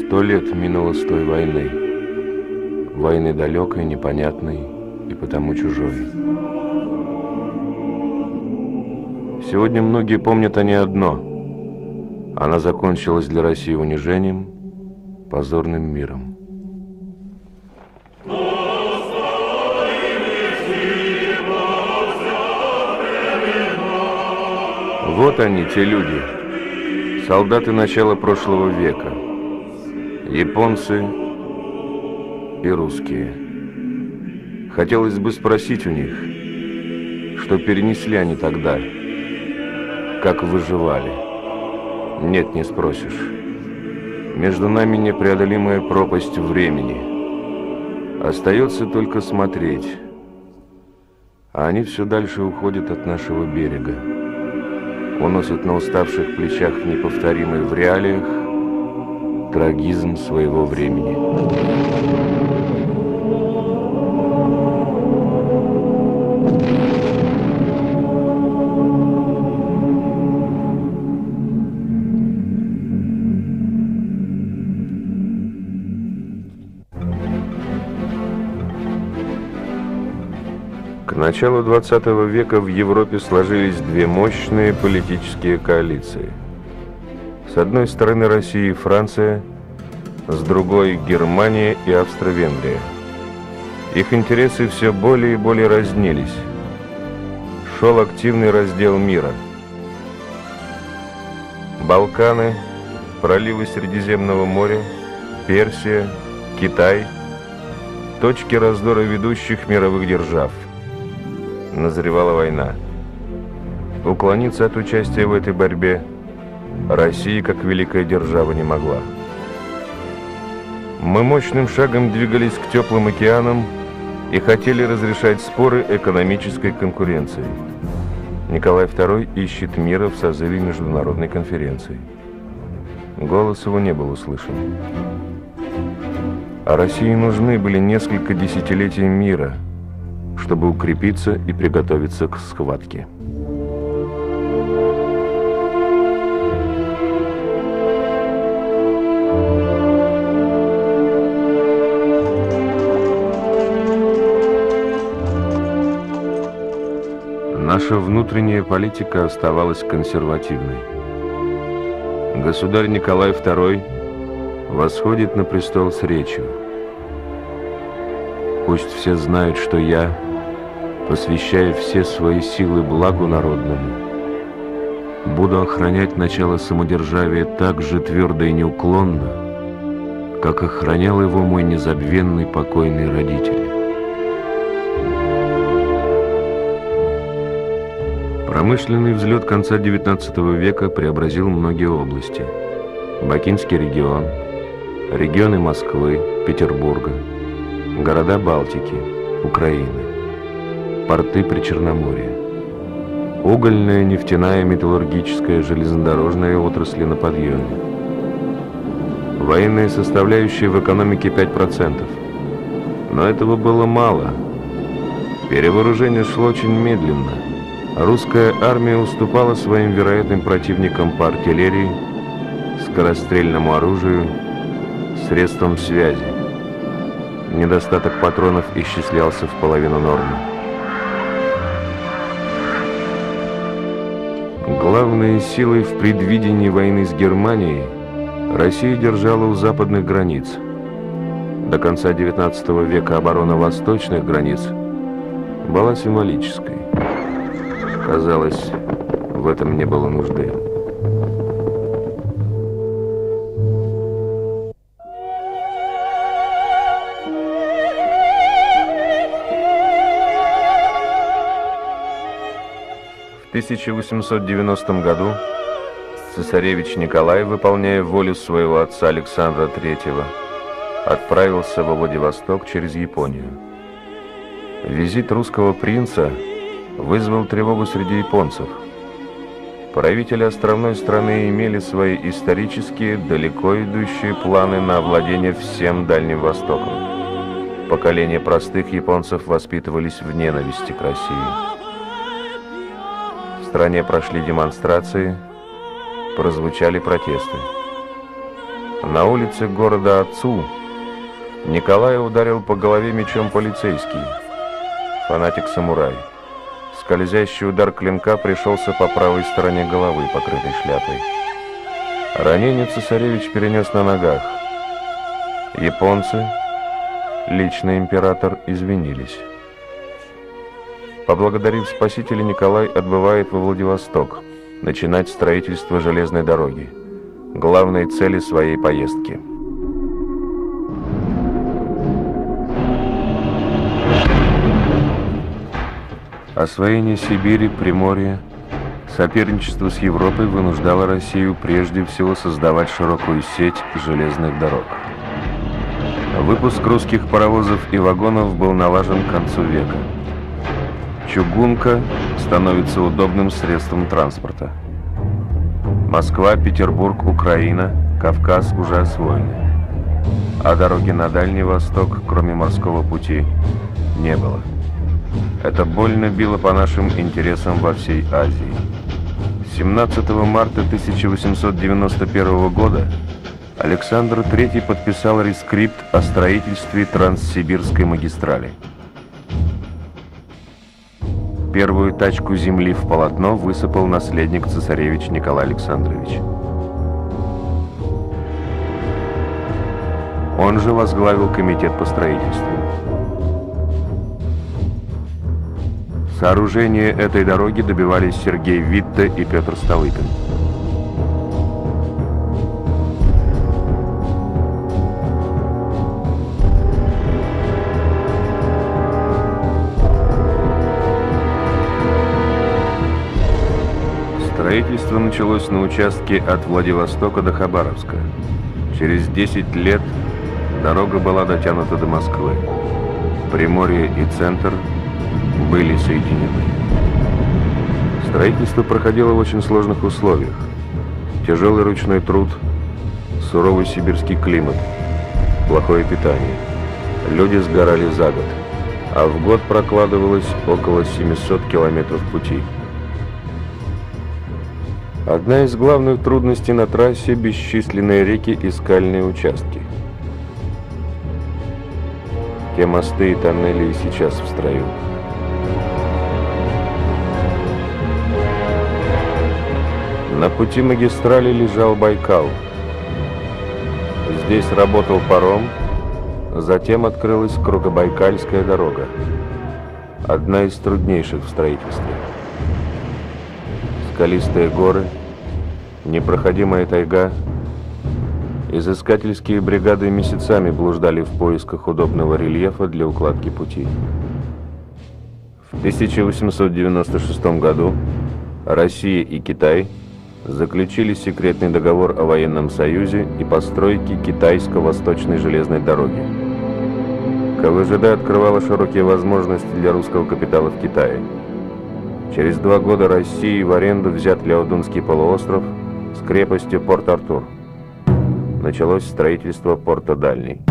100 лет минуло с той войны. Войны далекой, непонятной и потому чужой. Сегодня многие помнят о ней одно. Она закончилась для России унижением, позорным миром. Вот они, те люди, солдаты начала прошлого века, японцы и русские. Хотелось бы спросить у них, что перенесли они тогда, как выживали. Нет, не спросишь. Между нами непреодолимая пропасть времени. Остается только смотреть, а они все дальше уходят от нашего берега. Уносят на уставших плечах неповторимый в реалиях трагизм своего времени. К началу 20 века в Европе сложились две мощные политические коалиции. С одной стороны Россия и Франция, с другой Германия и Австро-Венгрия. Их интересы все более и более разнились. Шел активный раздел мира. Балканы, проливы Средиземного моря, Персия, Китай – точки раздора ведущих мировых держав. Назревала война. Уклониться от участия в этой борьбе Россия, как великая держава, не могла. Мы мощным шагом двигались к теплым океанам и хотели разрешать споры экономической конкуренции. Николай II ищет мира в созыве международной конференции. Голос его не был услышан. А России нужны были несколько десятилетий мира, чтобы укрепиться и приготовиться к схватке. Наша внутренняя политика оставалась консервативной. Государь Николай II восходит на престол с речью: «Пусть все знают, что я посвящаю все свои силы благу народному. Буду охранять начало самодержавия так же твердо и неуклонно, как охранял его мой незабвенный покойный родитель». Промышленный взлет конца XIX века преобразил многие области. Бакинский регион, регионы Москвы, Петербурга, города Балтики, Украины, порты Причерноморья. Угольная, нефтяная, металлургическая, железнодорожная отрасли на подъеме. Военная составляющая в экономике 5%. Но этого было мало. Перевооружение шло очень медленно. Русская армия уступала своим вероятным противникам по артиллерии, скорострельному оружию, средствам связи. Недостаток патронов исчислялся в половину нормы. Главной силой в предвидении войны с Германией Россия держала у западных границ. До конца XIX века оборона восточных границ была символической. Казалось, в этом не было нужды. В 1890 году цесаревич Николай, выполняя волю своего отца Александра III, отправился во Владивосток через Японию. Визит русского принца вызвал тревогу среди японцев. Правители островной страны имели свои исторические, далеко идущие планы на овладение всем Дальним Востоком. Поколения простых японцев воспитывались в ненависти к России. В стране прошли демонстрации, прозвучали протесты. На улице города Ацу Николая ударил по голове мечом полицейский, фанатик-самурай. Скользящий удар клинка пришелся по правой стороне головы, покрытой шляпой. Ранение цесаревич перенес на ногах. Японцы, лично император, извинились. Поблагодарив спасителя, Николай отбывает во Владивосток, начинать строительство железной дороги, главной цели своей поездки. Освоение Сибири, Приморья, соперничество с Европой вынуждало Россию прежде всего создавать широкую сеть железных дорог. Выпуск русских паровозов и вагонов был налажен к концу века. Чугунка становится удобным средством транспорта. Москва, Петербург, Украина, Кавказ уже освоены. А дороги на Дальний Восток, кроме морского пути, не было. Это больно било по нашим интересам во всей Азии. 17 марта 1891 года Александр III подписал рескрипт о строительстве Транссибирской магистрали. Первую тачку земли в полотно высыпал наследник цесаревич Николай Александрович. Он же возглавил комитет по строительству. Сооружения этой дороги добивались Сергей Витте и Петр Столыпин. Строительство началось на участке от Владивостока до Хабаровска. Через 10 лет дорога была дотянута до Москвы. Приморье и центр были соединены. Строительство проходило в очень сложных условиях. Тяжелый ручной труд, суровый сибирский климат, плохое питание. Люди сгорали за год, а в год прокладывалось около 700 километров пути. Одна из главных трудностей на трассе – бесчисленные реки и скальные участки. Те мосты и тоннели и сейчас в строю. На пути магистрали лежал Байкал. Здесь работал паром, затем открылась Кругобайкальская дорога, одна из труднейших в строительстве. Скалистые горы, непроходимая тайга. Изыскательские бригады месяцами блуждали в поисках удобного рельефа для укладки пути. В 1896 году Россия и Китай заключили секретный договор о военном союзе и постройке Китайско-Восточной железной дороги. КВЖД открывала широкие возможности для русского капитала в Китае. Через 2 года России в аренду взят Ляодунский полуостров с крепостью Порт-Артур. Началось строительство порта Дальний.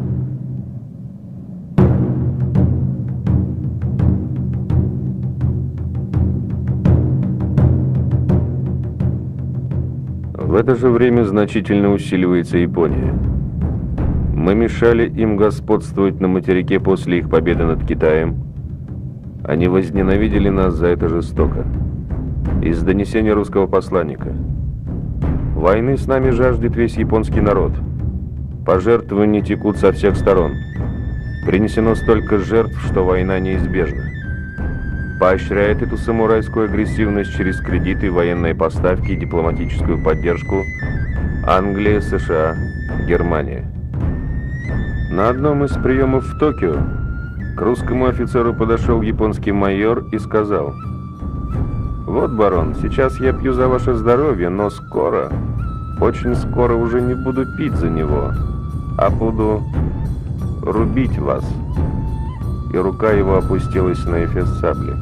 В это же время значительно усиливается Япония. Мы мешали им господствовать на материке после их победы над Китаем. Они возненавидели нас за это жестоко. Из донесения русского посланника: войны с нами жаждет весь японский народ. Пожертвования текут со всех сторон. Принесено столько жертв, что война неизбежна. Поощряет эту самурайскую агрессивность через кредиты, военные поставки и дипломатическую поддержку Англия, США, Германия. На одном из приемов в Токио к русскому офицеру подошел японский майор и сказал: «Вот, барон, сейчас я пью за ваше здоровье, но скоро, очень скоро уже не буду пить за него, а буду рубить вас». И рука его опустилась на эфес сабли.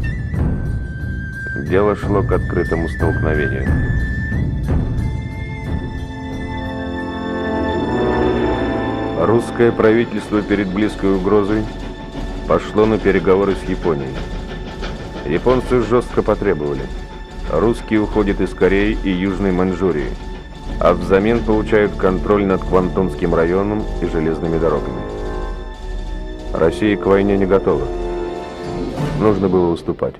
Дело шло к открытому столкновению. Русское правительство перед близкой угрозой пошло на переговоры с Японией. Японцы жестко потребовали: русские уходят из Кореи и Южной Маньчжурии, а взамен получают контроль над Квантунским районом и железными дорогами. Россия к войне не готова. Нужно было уступать.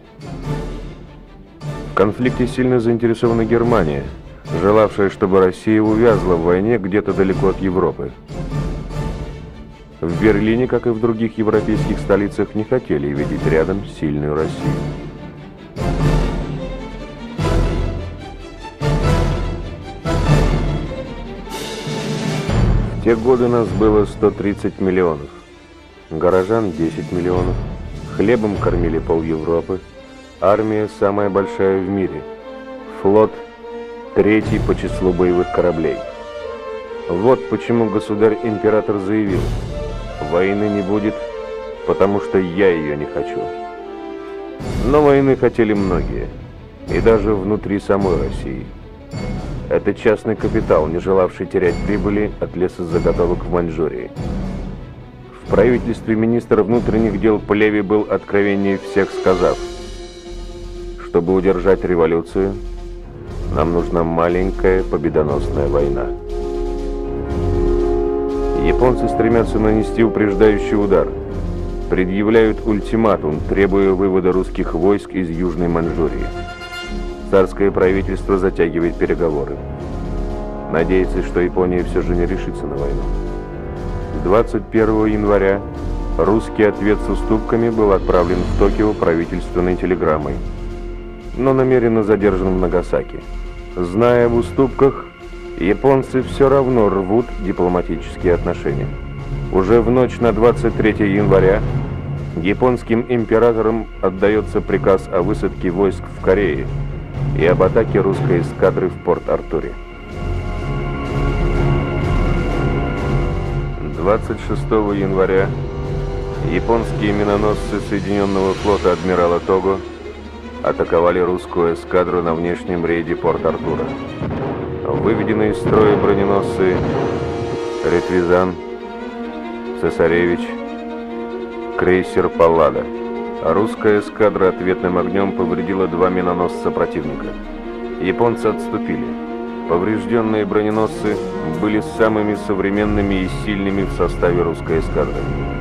В конфликте сильно заинтересована Германия, желавшая, чтобы Россия увязла в войне где-то далеко от Европы. В Берлине, как и в других европейских столицах, не хотели видеть рядом сильную Россию. В те годы нас было 130 миллионов, горожан 10 миллионов, хлебом кормили пол-Европы, армия самая большая в мире, флот третий по числу боевых кораблей. Вот почему государь-император заявил: войны не будет, потому что я ее не хочу. Но войны хотели многие, и даже внутри самой России. Это частный капитал, не желавший терять прибыли от лесозаготовок в Маньчжурии. В правительстве министра внутренних дел Плеви был откровеннее всех, сказав: чтобы удержать революцию, нам нужна маленькая победоносная война. Японцы стремятся нанести упреждающий удар, предъявляют ультиматум, требуя вывода русских войск из Южной Маньчжурии. Царское правительство затягивает переговоры. Надеется, что Япония все же не решится на войну. 21 января русский ответ с уступками был отправлен в Токио правительственной телеграммой, но намеренно задержан в Нагасаки. Зная об уступках, японцы все равно рвут дипломатические отношения. Уже в ночь на 23 января японским императором отдается приказ о высадке войск в Корее и об атаке русской эскадры в Порт-Артуре. 26 января японские миноносцы Соединенного флота адмирала Того атаковали русскую эскадру на внешнем рейде Порт-Артура. Выведены из строя броненосцы Ретвизан, Цесаревич, крейсер Паллада. Русская эскадра ответным огнем повредила 2 миноносца противника. Японцы отступили. Поврежденные броненосцы были самыми современными и сильными в составе русской эскадры.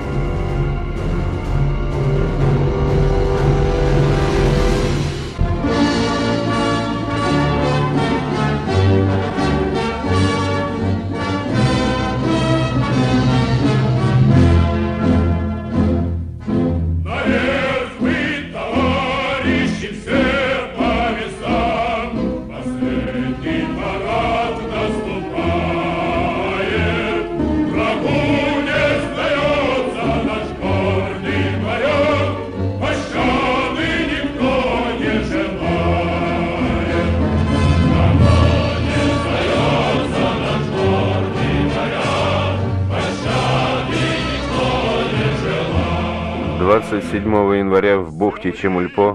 Двадцать 7 января в бухте Чемульпо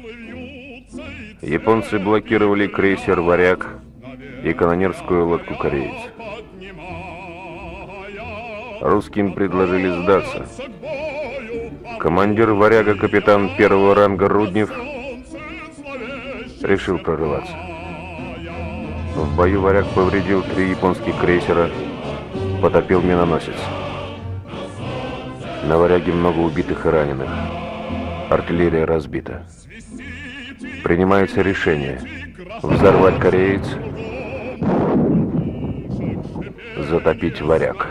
японцы блокировали крейсер «Варяг» и канонерскую лодку «Кореец». Русским предложили сдаться. Командир «Варяга», капитан первого ранга Руднев, решил прорываться. В бою «Варяг» повредил 3 японских крейсера, потопил миноносец. На «Варяге» много убитых и раненых. Артиллерия разбита. Принимается решение взорвать «Кореец», затопить «Варяг».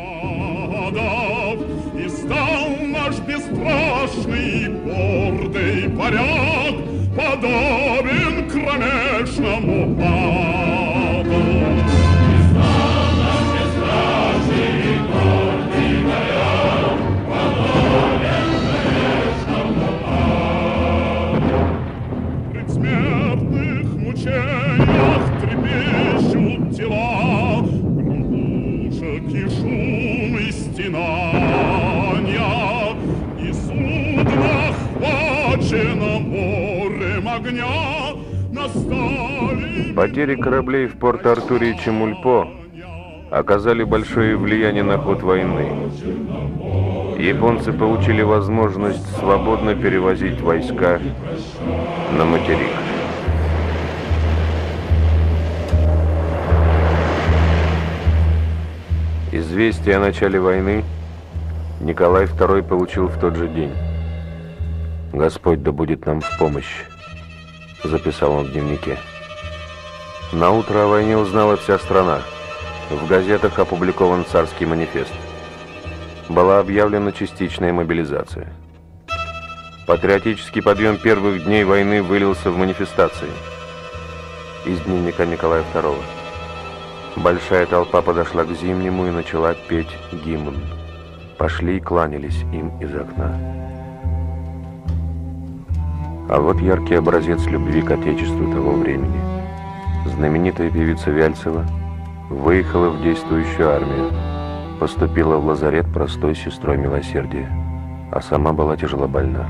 И стал наш бесстрашный гордый «Варяг» подобен кромешному аду. И стал наш бесстрашный гордый «Варяг» подобен кромешному аду. В предсмертных мучениях трепещут тела, и шум, и стенания, и судно охвачено морем огня, настали... Потери кораблей в Порт-Артуре и Чемульпо оказали большое влияние на ход войны. Японцы получили возможность свободно перевозить войска на материк. Известие о начале войны Николай II получил в тот же день. «Господь да будет нам в помощь», — записал он в дневнике. Наутро о войне узнала вся страна. В газетах опубликован царский манифест. Была объявлена частичная мобилизация. Патриотический подъем первых дней войны вылился в манифестации. Из дневника Николая II. Большая толпа подошла к Зимнему и начала петь гимн. Пошли и кланялись им из окна. А вот яркий образец любви к Отечеству того времени. Знаменитая певица Вяльцева выехала в действующую армию, поступила в лазарет простой сестрой милосердия, а сама была тяжело больна.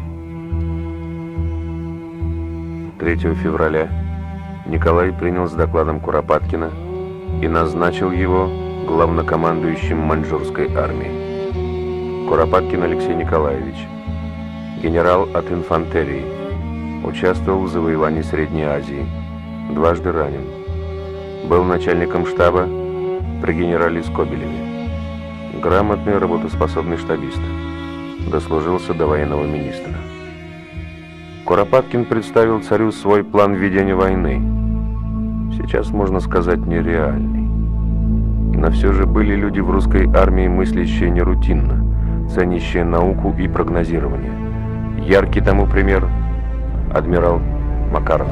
3 февраля Николай принял с докладом Куропаткина и назначил его главнокомандующим Маньчжурской армии. Куропаткин Алексей Николаевич, генерал от инфантерии, участвовал в завоевании Средней Азии, дважды ранен. Был начальником штаба при генерале Скобелеве. Грамотный, работоспособный штабист. Дослужился до военного министра. Куропаткин представил царю свой план ведения войны. Сейчас, можно сказать, нереальный. Но все же были люди в русской армии, мыслящие нерутинно, ценящие науку и прогнозирование. Яркий тому пример — адмирал Макаров.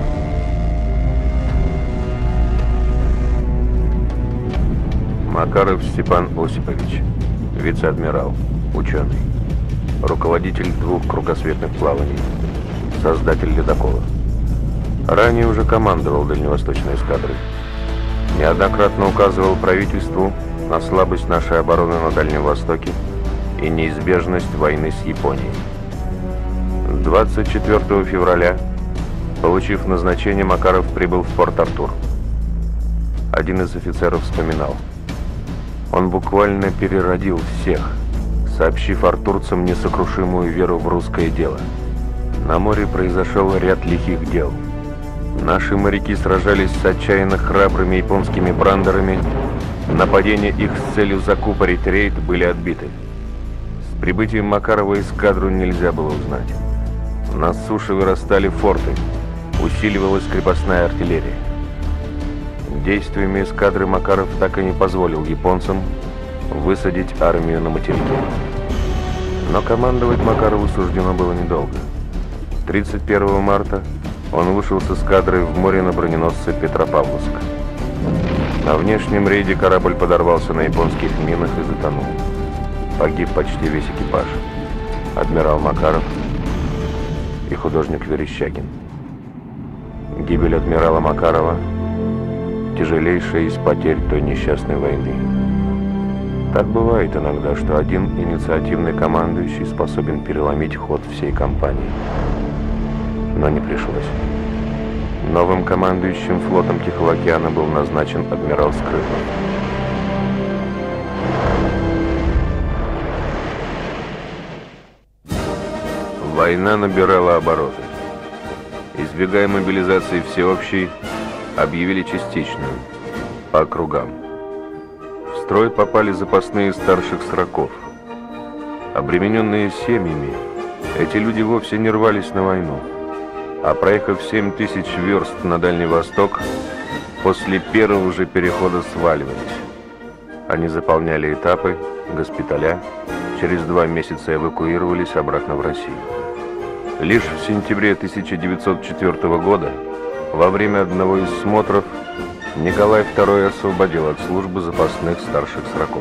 Макаров Степан Осипович, вице-адмирал, ученый, руководитель 2 кругосветных плаваний, создатель ледокола. Ранее уже командовал Дальневосточной эскадрой. Неоднократно указывал правительству на слабость нашей обороны на Дальнем Востоке и неизбежность войны с Японией. 24 февраля, получив назначение, Макаров прибыл в Порт-Артур. Один из офицеров вспоминал: «Он буквально переродил всех, сообщив артурцам несокрушимую веру в русское дело. На море произошел ряд лихих дел. Наши моряки сражались с отчаянно храбрыми японскими брандерами. Нападения их с целью закупорить рейд были отбиты. С прибытием Макарова эскадру нельзя было узнать. На суше вырастали форты, усиливалась крепостная артиллерия. Действиями эскадры Макаров так и не позволил японцам высадить армию на материке. Но командовать Макарову суждено было недолго. 31 марта он вышел с эскадрой в море на броненосце Петропавловск. На внешнем рейде корабль подорвался на японских минах и затонул. Погиб почти весь экипаж. Адмирал Макаров и художник Верещагин. Гибель адмирала Макарова — тяжелейшая из потерь той несчастной войны. Так бывает иногда, что один инициативный командующий способен переломить ход всей кампании. Но не пришлось. Новым командующим флотом Тихого океана был назначен адмирал Скрытный. Война набирала обороты. Избегая мобилизации всеобщей, объявили частичную, по округам. В строй попали запасные старших сроков. Обремененные семьями, эти люди вовсе не рвались на войну, а проехав 7000 верст на Дальний Восток, после первого же перехода сваливались. Они заполняли этапы, госпиталя, через 2 месяца эвакуировались обратно в Россию. Лишь в сентябре 1904 года, во время одного из смотров, Николай II освободил от службы запасных старших сроков.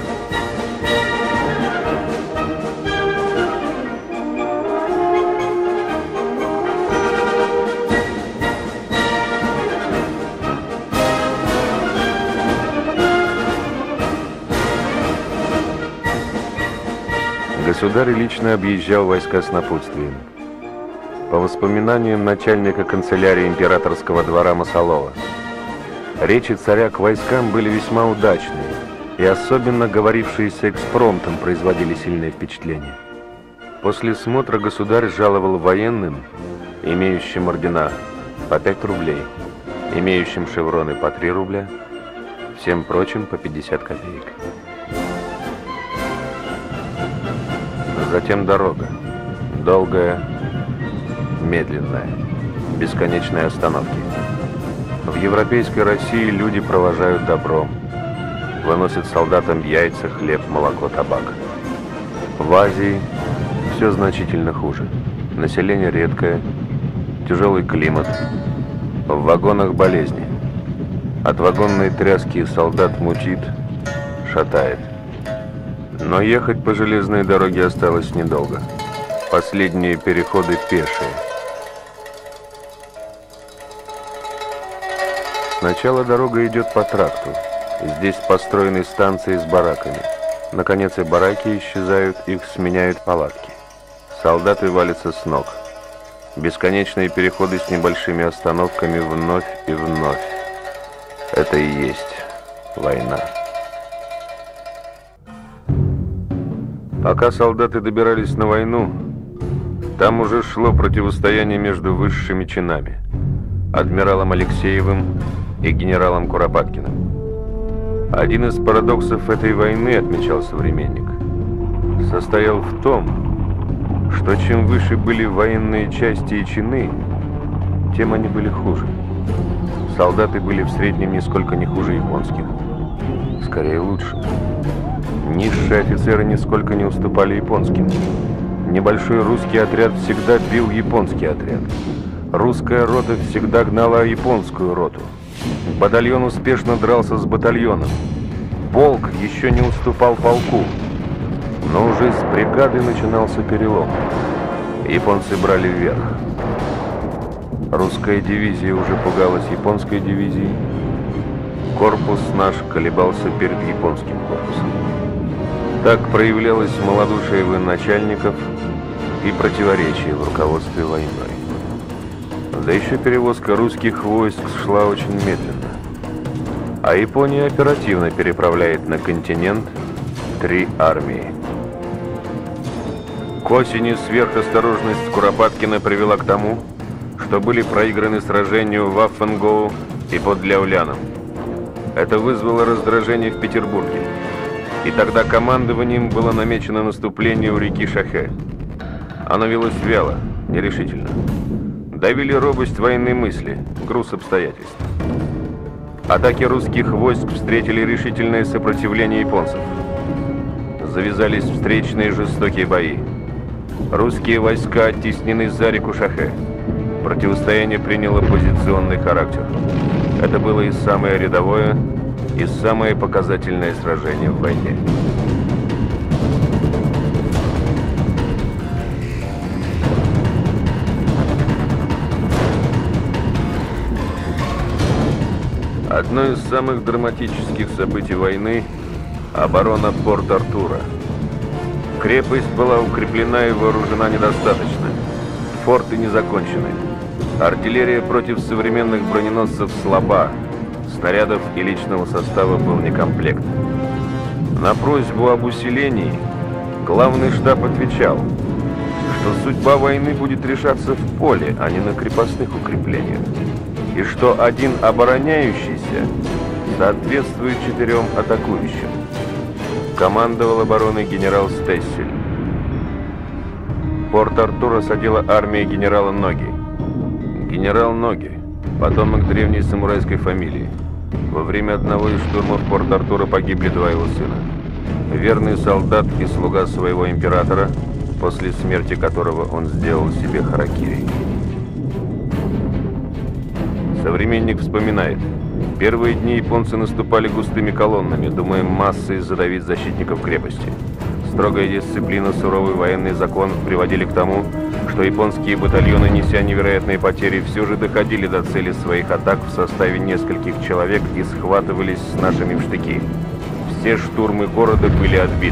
Государь лично объезжал войска с напутствием. По воспоминаниям начальника канцелярии императорского двора Масолова, речи царя к войскам были весьма удачные, и особенно говорившиеся экспромтом производили сильное впечатление. После смотра государь жаловал военным, имеющим ордена, по 5 рублей, имеющим шевроны по 3 рубля, всем прочим по 50 копеек. Затем дорога. Долгая, медленная, бесконечные остановки. В европейской России люди провожают добром. Выносят солдатам яйца, хлеб, молоко, табак. В Азии все значительно хуже. Население редкое, тяжелый климат. В вагонах болезни. От вагонной тряски солдат мутит, шатает. Но ехать по железной дороге осталось недолго. Последние переходы пешие. Сначала дорога идет по тракту. Здесь построены станции с бараками. Наконец и бараки исчезают, их сменяют палатки. Солдаты валятся с ног. Бесконечные переходы с небольшими остановками вновь и вновь. Это и есть война. Пока солдаты добирались на войну, там уже шло противостояние между высшими чинами. Адмиралом Алексеевым и генералом Куропаткиным. Один из парадоксов этой войны, отмечал современник, состоял в том, что чем выше были военные части и чины, тем они были хуже. Солдаты были в среднем нисколько не хуже японских, скорее лучше. Низшие офицеры нисколько не уступали японским. Небольшой русский отряд всегда бил японский отряд. Русская рота всегда гнала японскую роту. Батальон успешно дрался с батальоном. Полк еще не уступал полку. Но уже с бригады начинался перелом. Японцы брали вверх. Русская дивизия уже пугалась японской дивизией. Корпус наш колебался перед японским корпусом. Так проявлялось малодушие военачальников и противоречие в руководстве войной. Да еще перевозка русских войск шла очень медленно. А Япония оперативно переправляет на континент 3 армии. К осени сверхосторожность Куропаткина привела к тому, что были проиграны сражения в Ваффенгоу и под Ляоляном. Это вызвало раздражение в Петербурге. И тогда командованием было намечено наступление у реки Шахэ. Оно велось вяло, нерешительно. Давили робость военной мысли, груз обстоятельств. Атаки русских войск встретили решительное сопротивление японцев. Завязались встречные жестокие бои. Русские войска оттеснены за реку Шахэ. Противостояние приняло позиционный характер. Это было и самое рядовое, и самое показательное сражение в войне. Одно из самых драматических событий войны – оборона Порт-Артура. Крепость была укреплена и вооружена недостаточно. Форты не закончены. Артиллерия против современных броненосцев слаба. Снарядов и личного состава был некомплект. На просьбу об усилении главный штаб отвечал, что судьба войны будет решаться в поле, а не на крепостных укреплениях, и что один обороняющийся соответствует 4 атакующим. Командовал обороной генерал Стессель. Порт-Артур осадила армия генерала Ноги. Генерал Ноги – потомок древней самурайской фамилии. Во время одного из штурмов Порт-Артура погибли 2 его сына. Верный солдат и слуга своего императора, после смерти которого он сделал себе харакири. Современник вспоминает: первые дни японцы наступали густыми колоннами, думая массой задавить защитников крепости. Строгая дисциплина, суровый военный закон приводили к тому, что японские батальоны, неся невероятные потери, все же доходили до цели своих атак в составе нескольких человек и схватывались с нашими в штыки. Все штурмы города были отбиты.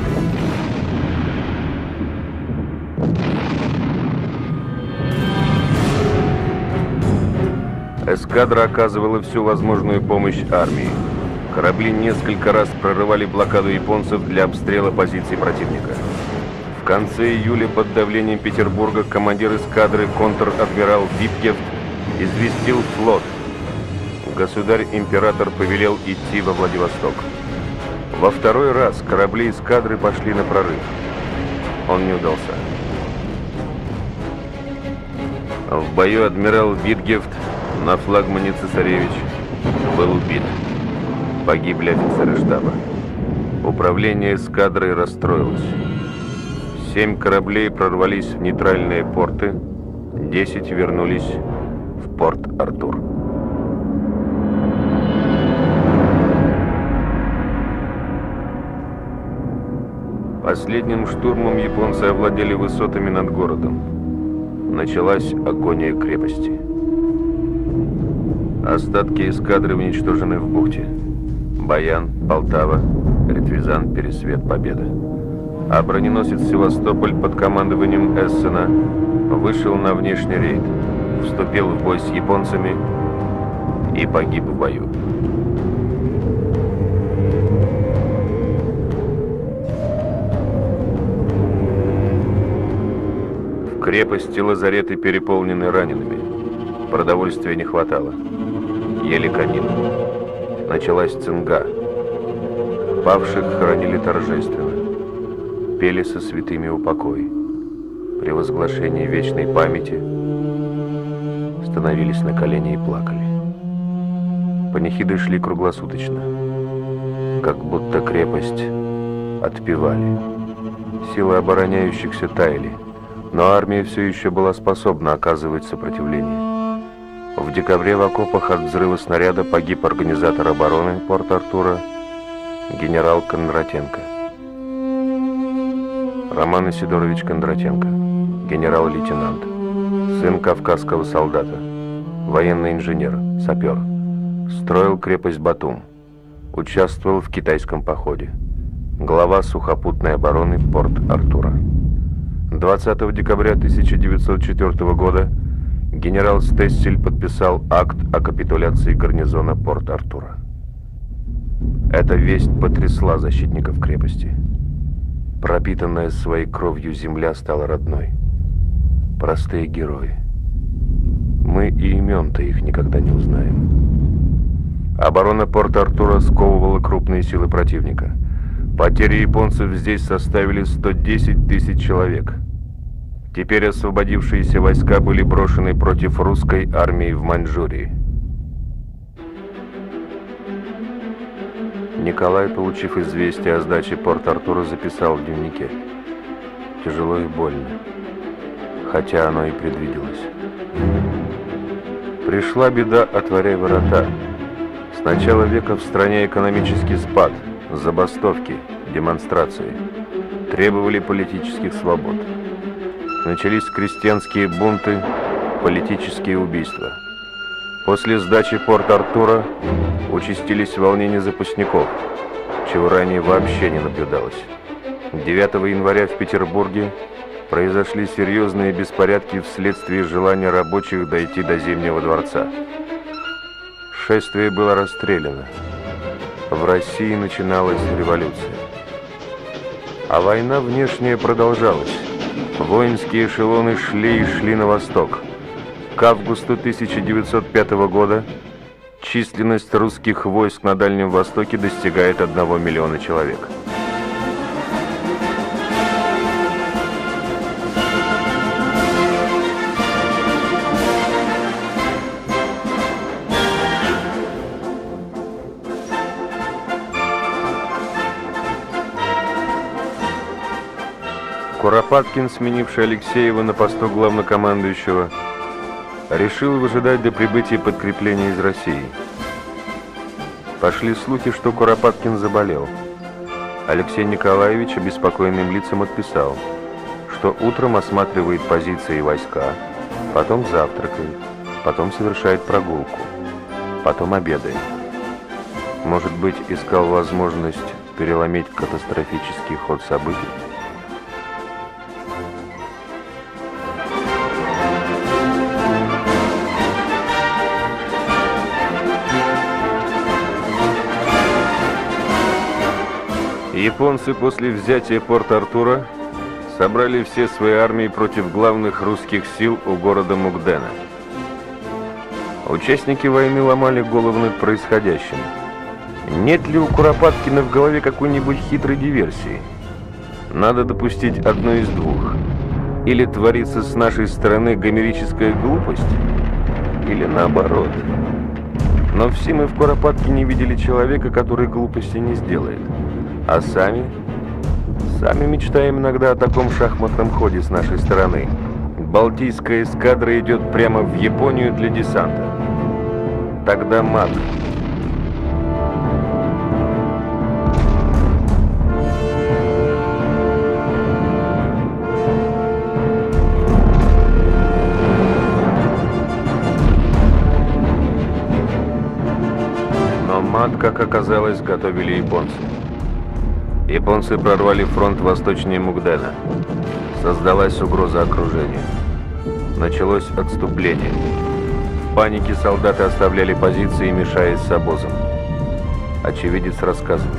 Эскадра оказывала всю возможную помощь армии. Корабли несколько раз прорывали блокаду японцев для обстрела позиций противника. В конце июля под давлением Петербурга командир эскадры контр-адмирал Випкефт известил флот. Государь-император повелел идти во Владивосток. Во второй раз корабли эскадры пошли на прорыв. Он не удался. В бою адмирал Витгефт на флагмане «Цесаревич» был убит. Погибли офицеры штаба. Управление эскадрой расстроилось. 7 кораблей прорвались в нейтральные порты, 10 вернулись в порт Артур. Последним штурмом японцы овладели высотами над городом. Началась агония крепости. Остатки эскадры уничтожены в бухте. Баян, Полтава, Ретвизан, Пересвет, Победа. А броненосец «Севастополь» под командованием Эссена вышел на внешний рейд, вступил в бой с японцами и погиб в бою. В крепости лазареты переполнены ранеными. Продовольствия не хватало. Ели конину. Началась цинга. Павших хоронили торжественно. Пели со святыми упокой. При возглашении вечной памяти становились на колени и плакали. Панихиды шли круглосуточно. Как будто крепость отпевали. Силы обороняющихся таяли, но армия все еще была способна оказывать сопротивление. В декабре в окопах от взрыва снаряда погиб организатор обороны Порт-Артура генерал Кондратенко. Роман Исидорович Кондратенко, генерал-лейтенант, сын кавказского солдата, военный инженер, сапер. Строил крепость Батум, участвовал в китайском походе. Глава сухопутной обороны Порт-Артура. 20 декабря 1904 года генерал Стессель подписал акт о капитуляции гарнизона Порт-Артура. Эта весть потрясла защитников крепости. Пропитанная своей кровью земля стала родной. Простые герои. Мы и имен-то их никогда не узнаем. Оборона Порт-Артура сковывала крупные силы противника. Потери японцев здесь составили 110 тысяч человек. Теперь освободившиеся войска были брошены против русской армии в Маньчжурии. Николай, получив известие о сдаче Порт-Артура, записал в дневнике: «Тяжело и больно, хотя оно и предвиделось. Пришла беда, отворяй ворота. С начала века в стране экономический спад, забастовки, демонстрации. Требовали политических свобод. Начались крестьянские бунты, политические убийства. После сдачи Порт-Артура участились волнения запасников, чего ранее вообще не наблюдалось. 9 января в Петербурге произошли серьезные беспорядки вследствие желания рабочих дойти до Зимнего дворца. Шествие было расстреляно. В России начиналась революция. А война внешняя продолжалась. Воинские эшелоны шли и шли на восток. К августу 1905 года численность русских войск на Дальнем Востоке достигает 1 миллиона человек. Куропаткин, сменивший Алексеева на посту главнокомандующего, решил выжидать до прибытия подкрепления из России. Пошли слухи, что Куропаткин заболел. Алексей Николаевич обеспокоенным лицам отписал, что утром осматривает позиции и войска, потом завтракает, потом совершает прогулку, потом обедает. Может быть, искал возможность переломить катастрофический ход событий? Японцы после взятия Порт-Артура собрали все свои армии против главных русских сил у города Мукдена. Участники войны ломали головы над происходящим. Нет ли у Куропаткина в голове какой-нибудь хитрой диверсии? Надо допустить одно из двух. Или творится с нашей стороны гомерическая глупость, или наоборот. Но все мы в Куропаткине видели человека, который глупости не сделает. А сами мечтаем иногда о таком шахматном ходе с нашей стороны. Балтийская эскадра идет прямо в Японию для десанта. Тогда мат. Но мат, как оказалось, готовили японцы. Японцы прорвали фронт восточнее Мукдена. Создалась угроза окружения. Началось отступление. В панике солдаты оставляли позиции, мешаясь с обозом. Очевидец рассказывает.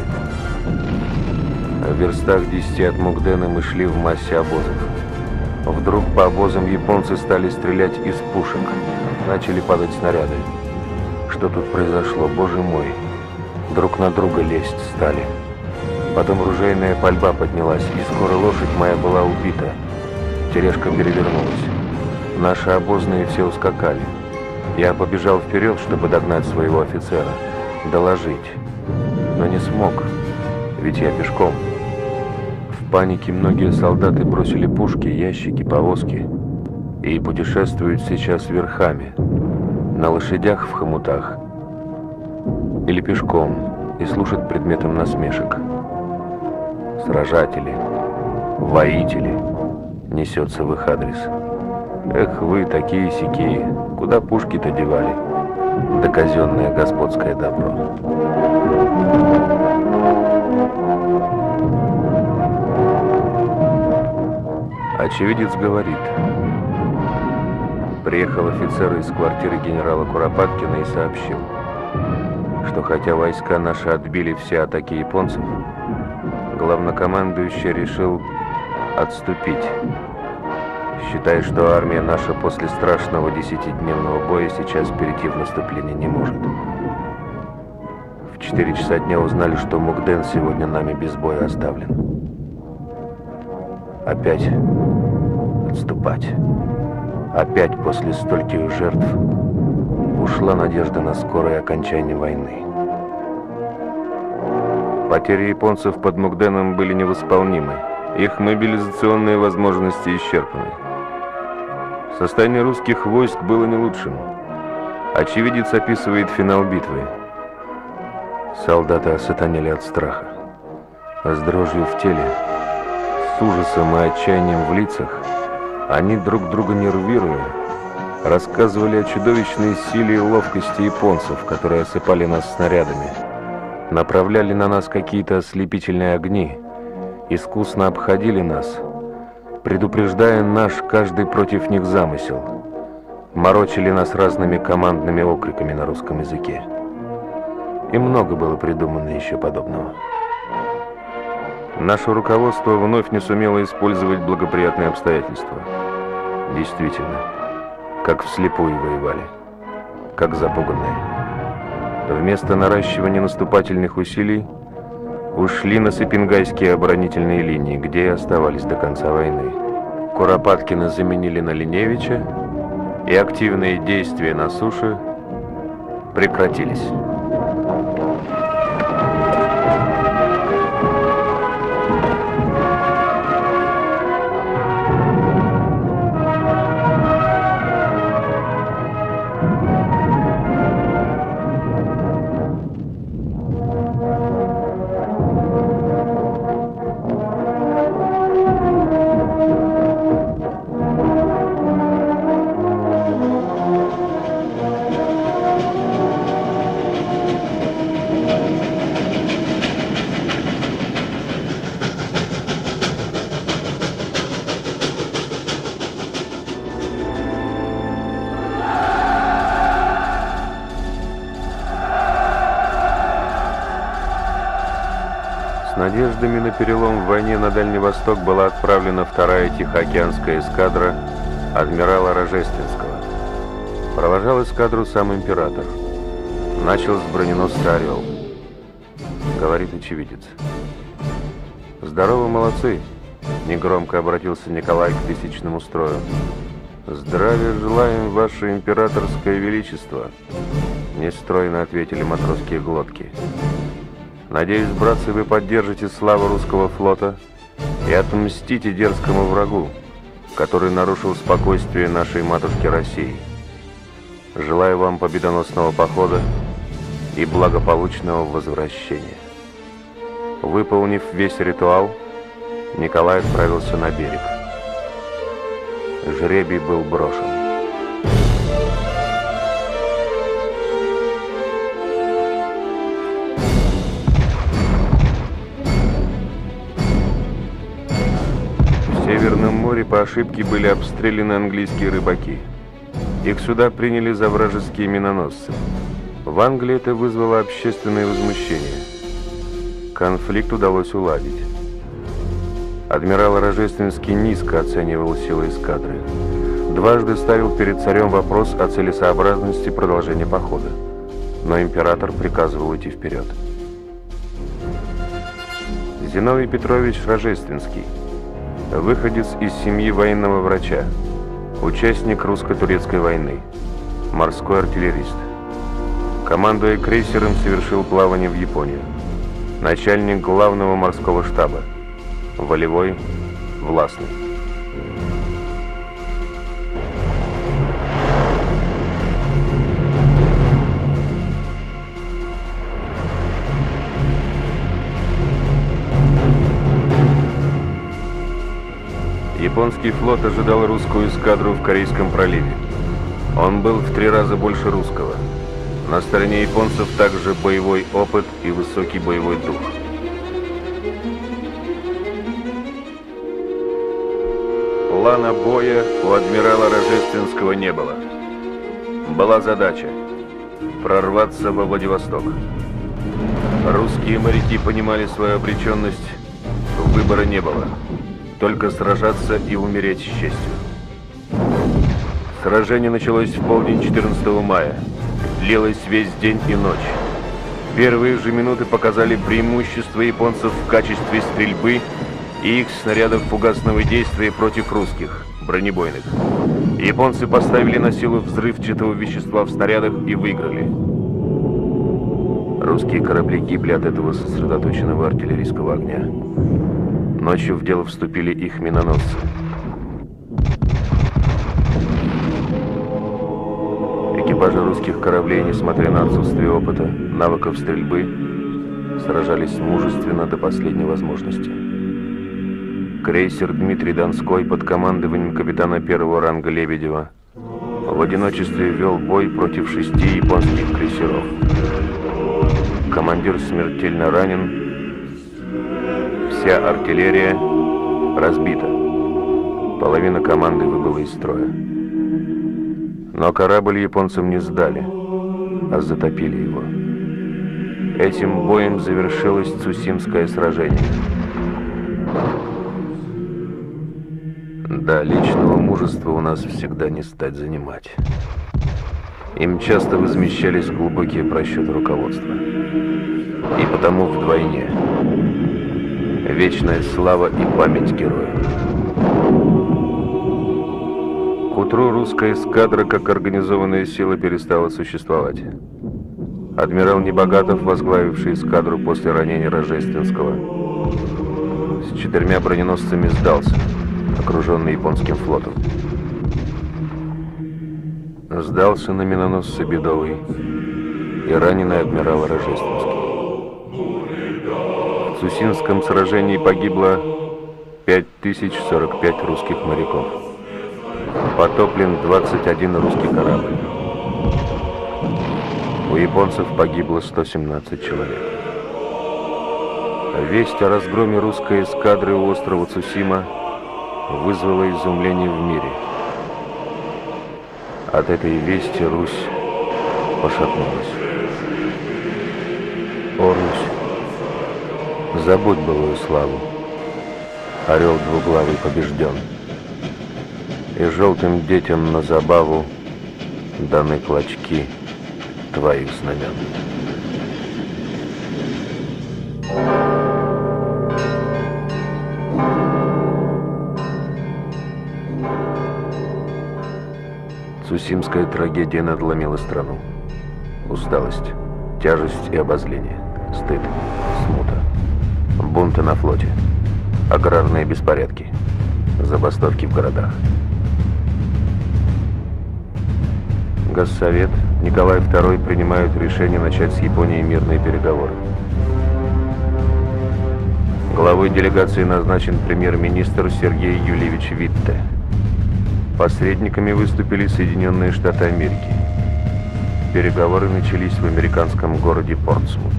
В верстах 10 от Мукдена мы шли в массе обозов. Вдруг по обозам японцы стали стрелять из пушек. Начали падать снаряды. Что тут произошло, боже мой? Друг на друга лезть стали. Потом ружейная пальба поднялась, и скоро лошадь моя была убита. Тележка перевернулась. Наши обозные все ускакали. Я побежал вперед, чтобы догнать своего офицера, доложить. Но не смог, ведь я пешком. В панике многие солдаты бросили пушки, ящики, повозки и путешествуют сейчас верхами, на лошадях в хомутах или пешком, и служат предметом насмешек. Сражатели, воители, несется в их адрес. Эх вы, такие-сякие, куда пушки-то девали? Да казенное господское добро. Очевидец говорит. Приехал офицер из квартиры генерала Куропаткина и сообщил, что хотя войска наши отбили все атаки японцев, главнокомандующий решил отступить, считая, что армия наша после страшного 10-дневного боя сейчас перейти в наступление не может. В 4 часа дня узнали, что Мукден сегодня нами без боя оставлен. Опять отступать. Опять после стольких жертв ушла надежда на скорое окончание войны. Потери японцев под Мукденом были невосполнимы. Их мобилизационные возможности исчерпаны. Состояние русских войск было не лучшим. Очевидец описывает финал битвы. Солдаты осатанели от страха. С дрожью в теле, с ужасом и отчаянием в лицах, они, друг друга нервируя, рассказывали о чудовищной силе и ловкости японцев, которые осыпали нас снарядами, направляли на нас какие-то ослепительные огни, искусно обходили нас, предупреждая наш каждый против них замысел, морочили нас разными командными окриками на русском языке. И много было придумано еще подобного. Наше руководство вновь не сумело использовать благоприятные обстоятельства. Действительно, как вслепую воевали, как запуганные. Вместо наращивания наступательных усилий ушли на Сыпингайские оборонительные линии, где и оставались до конца войны. Куропаткина заменили на Линевича, и активные действия на суше прекратились. С надеждами на перелом в войне на Дальний Восток была отправлена вторая Тихоокеанская эскадра адмирала Рожественского. Провожал эскадру сам император. Начал с броненосца «Орел». говорит очевидец. «Здорово, молодцы!» — негромко обратился Николай к тысячному строю. «Здравия желаем, ваше императорское величество!» — нестройно ответили матросские глотки. «Надеюсь, братцы, вы поддержите славу русского флота и отмстите дерзкому врагу, который нарушил спокойствие нашей матушки России. Желаю вам победоносного похода и благополучного возвращения». Выполнив весь ритуал, Николай отправился на берег. Жребий был брошен. В Северном море по ошибке были обстреляны английские рыбаки. Их суда приняли за вражеские миноносцы. В Англии это вызвало общественное возмущение. Конфликт удалось уладить. Адмирал Рожественский низко оценивал силы эскадры. Дважды ставил перед царем вопрос о целесообразности продолжения похода, но император приказывал идти вперед. Зиновий Петрович Рожественский, выходец из семьи военного врача, участник русско-турецкой войны, морской артиллерист. Командуя крейсером, совершил плавание в Японию. Начальник главного морского штаба. Волевой, властный. Японский флот ожидал русскую эскадру в Корейском проливе. Он был в 3 раза больше русского. На стороне японцев также боевой опыт и высокий боевой дух. Плана боя у адмирала Рожественского не было. Была задача прорваться во Владивосток. Русские моряки понимали свою обреченность, выбора не было. Только сражаться и умереть с честью. Сражение началось в полдень 14 мая. Длилось весь день и ночь. Первые же минуты показали преимущество японцев в качестве стрельбы и их снарядов фугасного действия против русских, бронебойных. Японцы поставили на силу взрывчатого вещества в снарядах и выиграли. Русские корабли гибли от этого сосредоточенного артиллерийского огня. Ночью в дело вступили их миноносцы. Экипажи русских кораблей, несмотря на отсутствие опыта, навыков стрельбы, сражались мужественно до последней возможности. Крейсер Дмитрий Донской под командованием капитана 1-го ранга Лебедева в одиночестве вел бой против 6 японских крейсеров. Командир смертельно ранен, вся артиллерия разбита, половина команды выбыла из строя. Но корабль японцам не сдали, а затопили его. Этим боем завершилось Цусимское сражение. Да, личного мужества у нас всегда не стать занимать. Им часто возмещались глубокие просчеты руководства. И потому вдвойне. Вечная слава и память героям. К утру русская эскадра как организованная сила перестала существовать. Адмирал Небогатов, возглавивший эскадру после ранения Рожественского, с 4 броненосцами сдался, окруженный японским флотом. Сдался на миноносце Бедовый и раненый адмирал Рожественский. В Цусимском сражении погибло 5045 русских моряков. Потоплен 21 русский корабль. У японцев погибло 117 человек. Весть о разгроме русской эскадры у острова Цусима вызвало изумление в мире. От этой вести Русь пошатнулась. О, Русь, забудь былую славу. Орел двуглавый побежден, и желтым детям на забаву даны клочки твоих знамен. Цусимская трагедия надломила страну. Усталость, тяжесть и обозление, стыд, смута, бунты на флоте, аграрные беспорядки, забастовки в городах. Госсовет, Николай II принимают решение начать с Японией мирные переговоры. Главой делегации назначен премьер-министр Сергей Юльевич Витте. Посредниками выступили Соединенные Штаты Америки. Переговоры начались в американском городе Портсмут.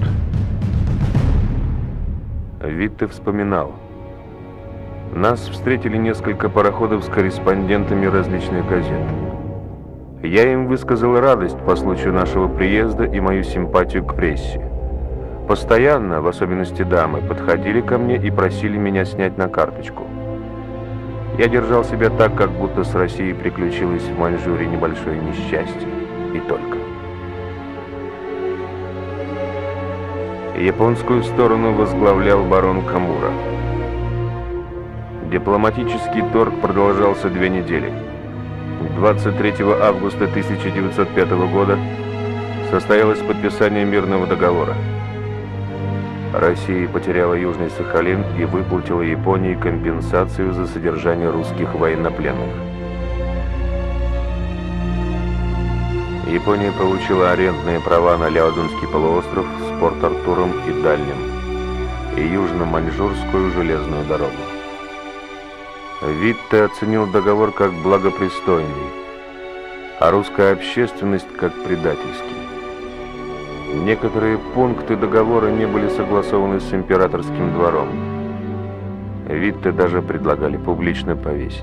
Витте вспоминал: «Нас встретили несколько пароходов с корреспондентами различных газет. Я им высказал радость по случаю нашего приезда и мою симпатию к прессе. Постоянно, в особенности дамы, подходили ко мне и просили меня снять на карточку. Я держал себя так, как будто с Россией приключилось в Маньчжурии небольшое несчастье. И только». Японскую сторону возглавлял барон Камура. Дипломатический торг продолжался 2 недели. 23 августа 1905 года состоялось подписание мирного договора. Россия потеряла Южный Сахалин и выплатила Японии компенсацию за содержание русских военнопленных. Япония получила арендные права на Ляодунский полуостров с Порт-Артуром и Дальним и Южно-Маньчжурскую железную дорогу. Витте оценил договор как благопристойный, а русская общественность как предательский. Некоторые пункты договора не были согласованы с императорским двором. Витте даже предлагали публично повесить.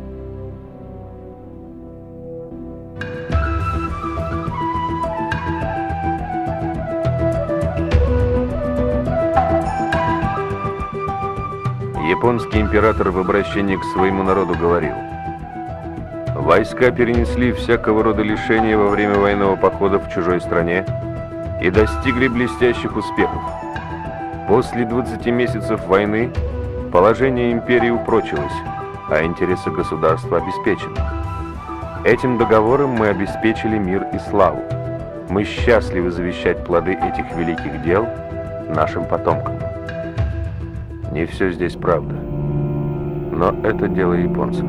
Японский император в обращении к своему народу говорил: «Войска перенесли всякого рода лишения во время военного похода в чужой стране и достигли блестящих успехов. После 20 месяцев войны положение империи упрочилось, а интересы государства обеспечены. Этим договором мы обеспечили мир и славу. Мы счастливы завещать плоды этих великих дел нашим потомкам». Не все здесь правда, но это дело японцев.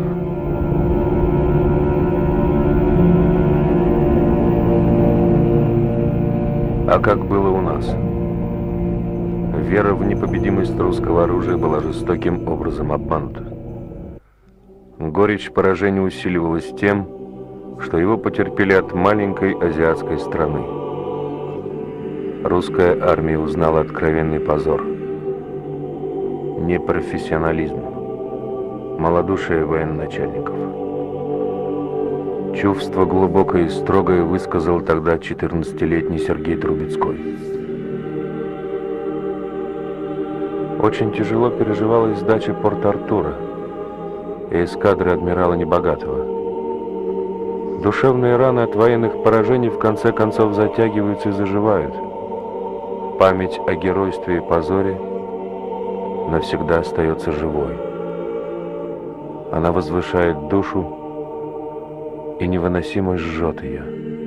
А как было у нас? Вера в непобедимость русского оружия была жестоким образом обманута. Горечь поражения усиливалась тем, что его потерпели от маленькой азиатской страны. Русская армия узнала откровенный позор. Непрофессионализм, малодушие военачальников. Чувство глубокое и строгое высказал тогда 14-летний Сергей Трубецкой. Очень тяжело переживалась сдача Порт-Артура и эскадры адмирала Небогатого. Душевные раны от военных поражений в конце концов затягиваются и заживают. Память о геройстве и позоре навсегда остается живой. Она возвышает душу и невыносимо жжет ее.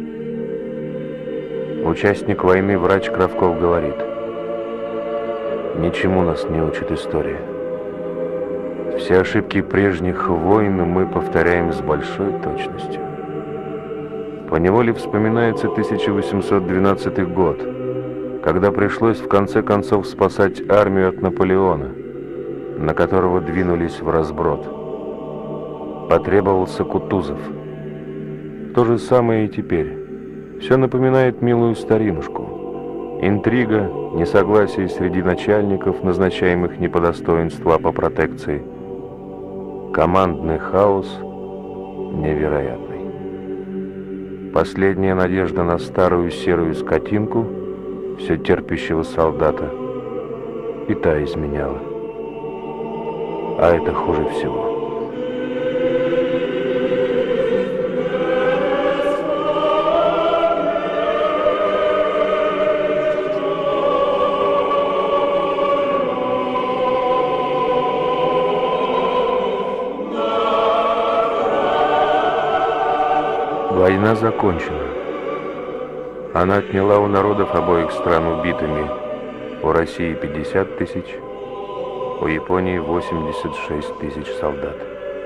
Участник войны врач Кравков говорит: «Ничему нас не учит история. Все ошибки прежних войн мы повторяем с большой точностью». Поневоле вспоминается 1812 год, когда пришлось в конце концов спасать армию от Наполеона, на которого двинулись в разброд. Потребовался Кутузов. То же самое и теперь. Все напоминает милую старинушку. Интрига, несогласие среди начальников, назначаемых не по достоинству, а по протекции. Командный хаос невероятный. Последняя надежда на старую серую скотинку, все терпящего солдата, и та изменяла. А это хуже всего. Война закончена. Она отняла у народов обоих стран убитыми. У России 50 тысяч, у Японии 86 тысяч солдат.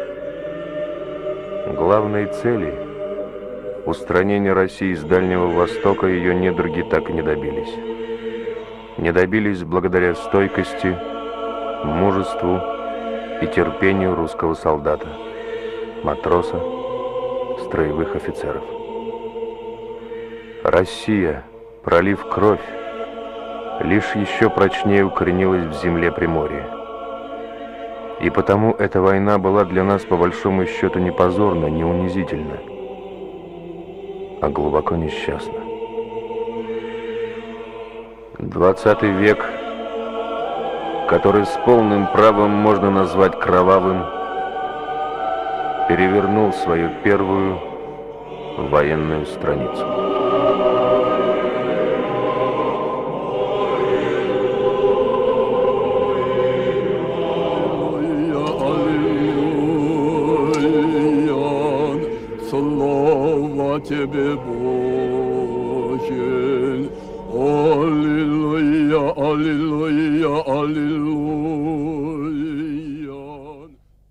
Главной цели — устранения России с Дальнего Востока — ее недруги так и не добились. Не добились благодаря стойкости, мужеству и терпению русского солдата, матроса, строевых офицеров. Россия, пролив кровь, лишь еще прочнее укоренилась в земле Приморья. И потому эта война была для нас по большому счету не позорна, не унизительна, а глубоко несчастна. 20 век, который с полным правом можно назвать кровавым, перевернул свою первую военную страницу. Слава тебе, Боже! Аллилуйя, аллилуйя, аллилуйя!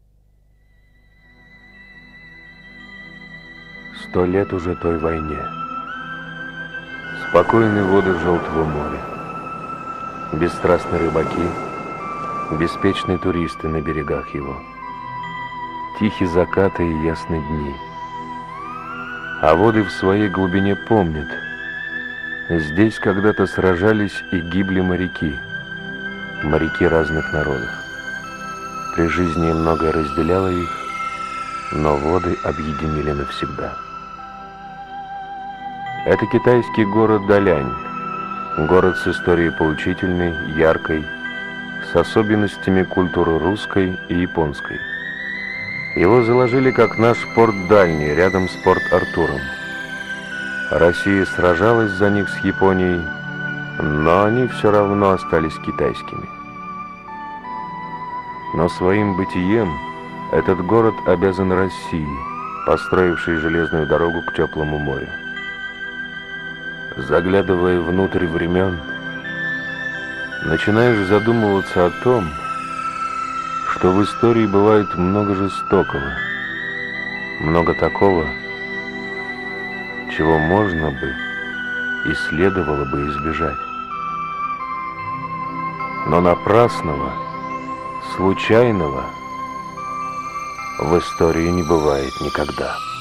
100 лет уже той войне. Спокойные воды Желтого моря. Бесстрастные рыбаки, беспечные туристы на берегах его. Тихие закаты и ясные дни. А воды в своей глубине помнят. Здесь когда-то сражались и гибли моряки. Моряки разных народов. При жизни многое разделяло их, но воды объединили навсегда. Это китайский город Далянь. Город с историей поучительной, яркой, с особенностями культуры русской и японской. Его заложили как наш порт Дальний, рядом с Порт-Артуром. Россия сражалась за них с Японией, но они все равно остались китайскими. Но своим бытием этот город обязан России, построившей железную дорогу к теплому морю. Заглядывая внутрь времен, начинаешь задумываться о том, что в истории бывает много жестокого, много такого, чего можно бы и следовало бы избежать. Но напрасного, случайного в истории не бывает никогда.